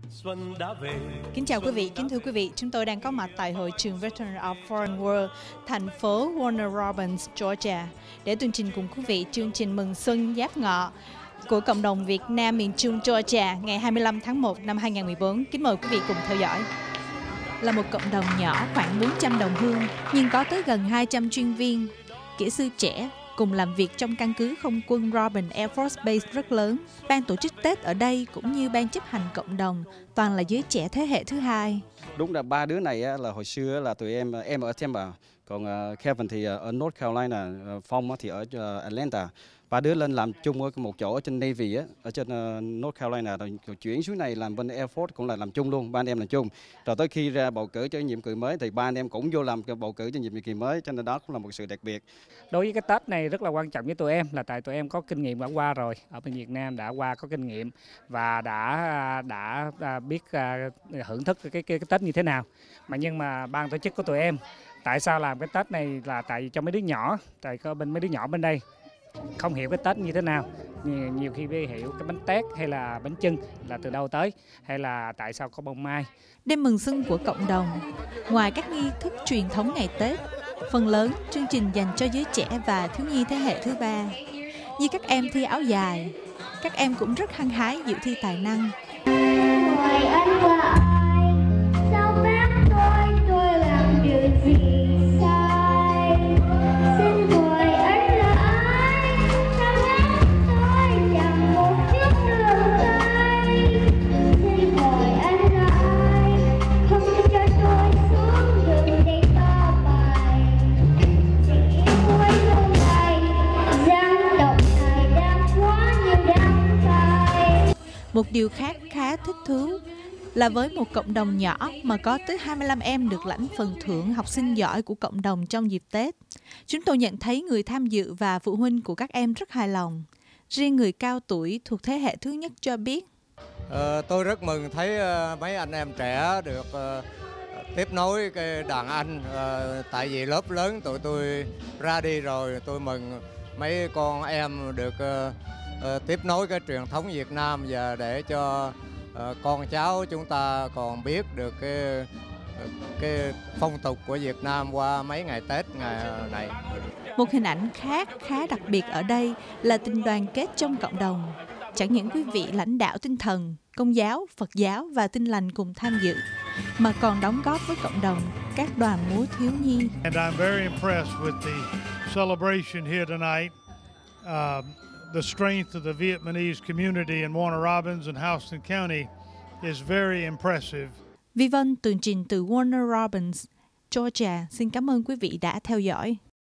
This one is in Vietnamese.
Xuân đã về. Kính chào quý vị, kính thưa quý vị, chúng tôi đang có mặt tại hội trường Veteran of Foreign World, thành phố Warner Robins, Georgia, để tường trình cùng quý vị chương trình Mừng Xuân Giáp Ngọ của cộng đồng Việt Nam miền Trung Georgia ngày 25 tháng 1 năm 2014. Kính mời quý vị cùng theo dõi. Là một cộng đồng nhỏ khoảng 400 đồng hương, nhưng có tới gần 200 chuyên viên, kỹ sư trẻ cùng làm việc trong căn cứ không quân Robins Air Force Base rất lớn. Ban tổ chức Tết ở đây cũng như ban chấp hành cộng đồng toàn là giới trẻ thế hệ thứ hai. Đúng là ba đứa này là hồi xưa là tụi em ở Tampa, còn Kevin thì ở North Carolina, Phong thì ở Atlanta. Ba đứa lên làm chung ở một chỗ ở trên Navy ở trên North Carolina, rồi chuyển xuống này làm bên Air Force cũng là làm chung luôn, ba anh em làm chung. Rồi tới khi ra bầu cử cho nhiệm kỳ mới thì ba anh em cũng vô làm bầu cử cho nhiệm kỳ mới, cho nên đó cũng là một sự đặc biệt. Đối với cái Tết này rất là quan trọng với tụi em là tại tụi em có kinh nghiệm đã qua rồi, ở bên Việt Nam đã qua có kinh nghiệm và đã biết hưởng thức cái Tết như thế nào. Nhưng mà ban tổ chức của tụi em tại sao làm cái Tết này là tại vì cho mấy đứa nhỏ, tại có bên mấy đứa nhỏ bên đây không hiểu cái Tết như thế nào, nhiều khi mới hiểu cái bánh tét hay là bánh chưng là từ đâu tới, hay là tại sao có bông mai. Đêm mừng xuân của cộng đồng, ngoài các nghi thức truyền thống ngày Tết, phần lớn chương trình dành cho giới trẻ và thiếu nhi thế hệ thứ ba. Như các em thi áo dài, các em cũng rất hăng hái dự thi tài năng. Hỏi anh là ai? Sao bác tôi làm điều gì sai? Xin hỏi anh là ai? Sao bác tôi chẳng một chút đường tay? Xin hỏi anh là ai? Không cho tôi xuống đường để to bài. Chỉ cuối hôm nay, dân tộc này đang quá nhiều đắng cay. Một điều khác khá thích thú là với một cộng đồng nhỏ mà có tới 25 em được lãnh phần thưởng học sinh giỏi của cộng đồng trong dịp Tết. Chúng tôi nhận thấy người tham dự và phụ huynh của các em rất hài lòng. Riêng người cao tuổi thuộc thế hệ thứ nhất cho biết. Tôi rất mừng thấy mấy anh em trẻ được tiếp nối cái đàn anh, tại vì lớp lớn tụi tôi ra đi rồi, tôi mừng mấy con em được tiếp nối cái truyền thống Việt Nam và để cho con cháu chúng ta còn biết được cái phong tục của Việt Nam qua mấy ngày Tết ngày này. Một hình ảnh khác khá đặc biệt ở đây là tình đoàn kết trong cộng đồng. Chẳng những quý vị lãnh đạo tinh thần, Công giáo, Phật giáo và Tin lành cùng tham dự, mà còn đóng góp với cộng đồng các đoàn múa thiếu nhi. And I'm very impressed with the celebration here tonight. The strength of the Vietnamese community in Warner Robins and Houston County is very impressive. Vi Vân tường trình từ Warner Robins, Georgia. Xin cảm ơn quý vị đã theo dõi.